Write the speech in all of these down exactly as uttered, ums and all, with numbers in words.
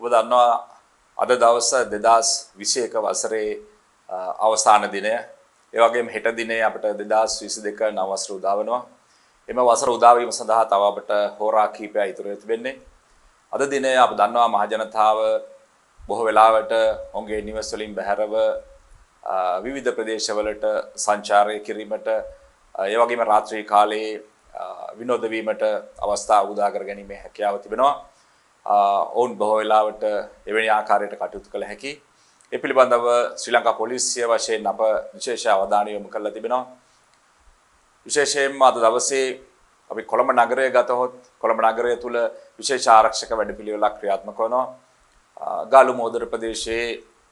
ඔබ දන්නවා අද දවස දෙදාස් විසි එක වසරේ අවසාන දිනය. ඒ වගේම හෙට දිනේ අපිට දෙදාස් විසි දෙක නව වසර උදා වෙනවා. එම වසර උදා වීම සඳහා තව අපිට හෝරා කිහිපයක් ඉතුරු වෙ තිබෙන්නේ. අද දිනේ අප දන්නවා මහ ජනතාව බොහෝ වෙලාවට ඔවුන්ගේ නිවස් වලින් බැහැරව විවිධ ප්‍රදේශවලට සංචාරය කිරීමට ඒ වගේම රාත්‍රී කාලයේ විනෝද වීමට අවස්ථා උදා කර ගැනීමේ හැකියාව තිබෙනවා. ඔවුන් බොහෝ වෙලාවට එවැනි ආකාරයට කටයුතු කළ හැකි. ඒ පිළිබඳව ශ්‍රී ලංකා පොලිසිය වශයෙන් අප විශේෂ අවධානය යොමු කරලා තිබෙනවා. විශේෂයෙන්ම අද දවසේ අපි කොළඹ නගරය ගතහොත් කොළඹ නගරය තුල විශේෂ ආරක්ෂක වැඩපිළිවෙලක් ක්‍රියාත්මක වෙනවා. ගාලු මෝදර ප්‍රදේශයේ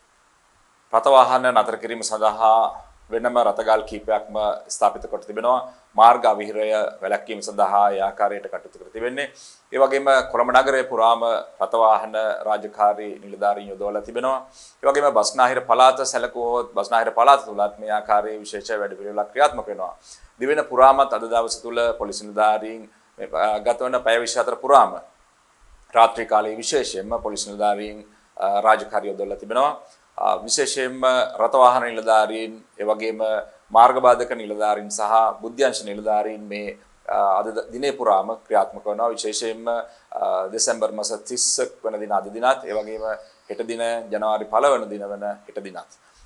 රථවාහන නතර කිරීම සඳහා වෙනම රථගල් කීපයක්ම ස්ථාපිත කොට තිබෙනවා. මාර්ග අවිහිරය වැළැක්වීම සඳහා ඒ ආකාරයට කටයුතු කර තිබෙන්නේ. ඒ වගේම කොළඹ නගරය පුරාම රථවාහන රාජකාරී නිලධාරීන් යොදවලා තිබෙනවා. ඒ වගේම බස්නාහිර පළාත සැලකුවොත් බස්නාහිර පළාත තුලත් මේ ආකාරයේ විශේෂ වැඩපිළිවෙලක් ක්‍රියාත්මක වෙනවා. දිවෙන පුරාමත් අද දවස තුල පොලිස් නිලධාරීන් මේ ගත වන පැය විසි හතර පුරාම රාත්‍රී කාලයේ විශේෂයෙන්ම පොලිස් නිලධාරීන් රාජකාරී යොදවලා තිබෙනවා. විශේෂයෙන්ම රථවාහන නිලධාරීන් ඒ වගේම මාර්ග බාධක නිලධාරීන් සහ බුද්ධ්‍යංශ නිලධාරීන් මේ අද දිනේ පුරාම ක්‍රියාත්මක වෙනවා. විශේෂයෙන්ම දෙසැම්බර් මාස තිස් වන දින අද දිනත් ඒ වගේම හෙට දින ජනවාරි පහ වන දින වන හෙට දිනත්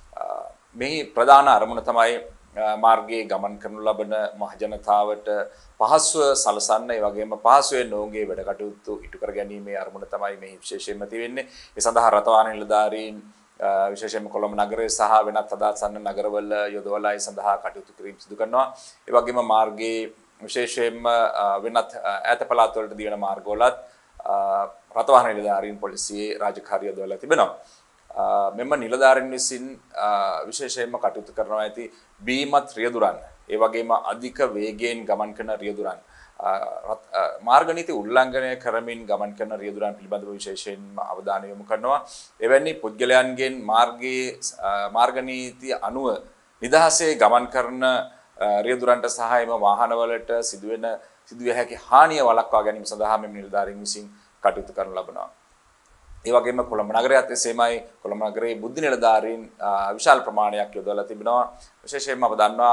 මෙහි ප්‍රධාන අරමුණ තමයි මාර්ගයේ ගමන් කරනු ලබන මහ ජනතාවට පහසුව සලසන්න ඒ වගේම පහසුවෙන් ඔවුන්ගේ වැඩ කටයුතු ඉටු කර ගැනීමේ අරමුණ තමයි මෙහි විශේෂයෙන්ම තියෙන්නේ. ඒ සඳහා රථවාහන නිලධාරීන් විශේෂයෙන්ම කොළඹ නගරය සහ වෙනත් අදාසන්න නගරවල යොදවලා ඒ සඳහා කටයුතු කිරීම සිදු කරනවා. ඒ වගේම මාර්ගයේ විශේෂයෙන්ම වෙනත් ඈත පළාත් වලට දිවන මාර්ගවලත් රථවාහන නිලධාරීන් පොලිසියේ රාජකාරිය යොදවලා තිබෙනවා. මෙම නිලධාරීන් විසින් විශේෂයෙන්ම කටයුතු කරනවා ඇති බීමත් රියදුරන් ඒ වගේම අධික වේගයෙන් ගමන් කරන රියදුරන් මාර්ග නීති උල්ලංඝනය කරමින් ගමන් කරන රියදුරන් පිළිබඳව විශේෂයෙන්ම අවධානය යොමු කරනවා. එවැනි පුද්ගලයන්ගෙන් මාර්ගයේ මාර්ග නීති අනුව නිදහසේ ගමන් කරන රියදුරන්ට සහ එම වාහනවලට සිදුවෙන සිදුවිය හැකි හානිය වළක්වා ගැනීම සඳහා මෙම නිලධාරීන් විසින් කටයුතු කරන ලබනවා. ඒ වගේම කොළඹ නගරයත් එසේමයි. කොළඹ නගරයේ බුද්ධි නිලධාරීන් විශාල ප්‍රමාණයක් යොදවලා තිබෙනවා. විශේෂයෙන්ම අප දන්නවා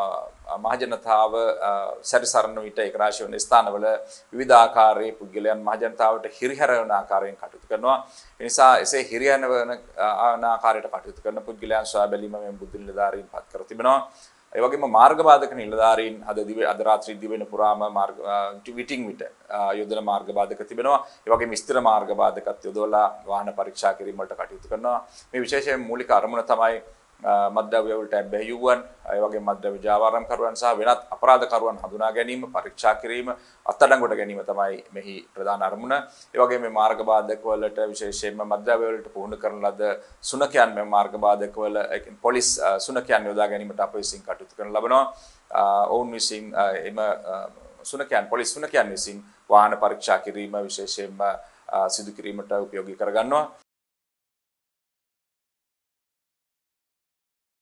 මහ ජනතාව සැරිසරන විට ඒක රාශිය වන ස්ථානවල විවිධ ආකාරයේ පුද්ගලයන් මහ ජනතාවට හිරිහැර වන ආකාරයෙන් කටයුතු කරනවා. ඒ නිසා එසේ හිරිහැර වන ආකාරයට කටයුතු කරන පුද්ගලයන් සොයා බැලීම මේ බුද්ධි නිලධාරීන් පත් කර තිබෙනවා. ඒ වගේම මාර්ග බාධක නිලධාරීන් අද දිව අද රාත්‍රී දිවෙන පුරාම මාර්ග විටින් විට යොදන මාර්ග බාධක තිබෙනවා. ඒ වගේම ස්ථිර මාර්ග බාධකත් යොදවලා වාහන පරීක්ෂා කිරීම වලට කටයුතු කරනවා. මේ විශේෂයෙන් මූලික අරමුණ තමයි මද්ද්‍රව්‍ය වලට ඇබ්බැහි වූවන්, ඒ වගේම මද්ද්‍රව්‍ය ජාවාරම් කරුවන් සහ වෙනත් අපරාධ කරුවන් හඳුනා ගැනීම, පරීක්ෂා කිරීම, අත්අඩංගුවට ගැනීම තමයි මෙහි ප්‍රධාන අරමුණ. ඒ වගේම මේ මාර්ග බාධක වලට විශේෂයෙන්ම මද්ද්‍රව්‍ය වලට පුහුණු කරන ලද සුනකයන් මේ මාර්ග බාධක වල පොලිස් සුනකයන් යොදා ගැනීමට අප විසින් කටයුතු කරන ලබනවා. ඔවුන් විසින් එම සුනකයන් පොලිස් සුනකයන් විසින් වාහන පරීක්ෂා කිරීම විශේෂයෙන්ම සිදු කිරීමට උපයෝගී කරගන්නවා.